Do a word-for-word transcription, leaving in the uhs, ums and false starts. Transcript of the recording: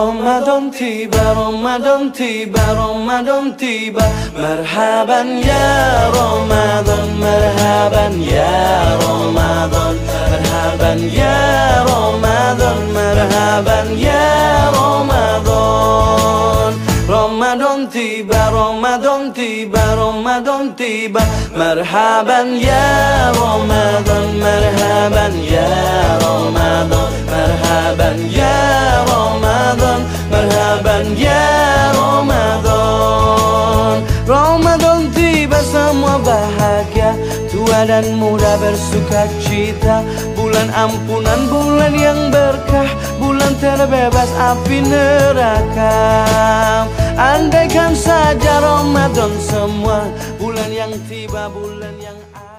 Ramadan tiba, Ramadan tiba, Ramadan tiba. Marhaban ya Ramadan, marhaban ya Ramadan, marhaban ya Ramadan, marhaban ya Ramadan. Ramadan tiba, Ramadan tiba, Ramadan tiba. Marhaban ya Ramadan, marhaban ya Ramadan, marhaban ya Ramadan, marhaban ya Ramadan. Ramadan tiba, semua bahagia, tua dan muda bersuka cita. Bulan ampunan, bulan yang berkah, bulan terbebas api neraka. Andaikan saja Ramadan semua, bulan yang tiba, bulan yang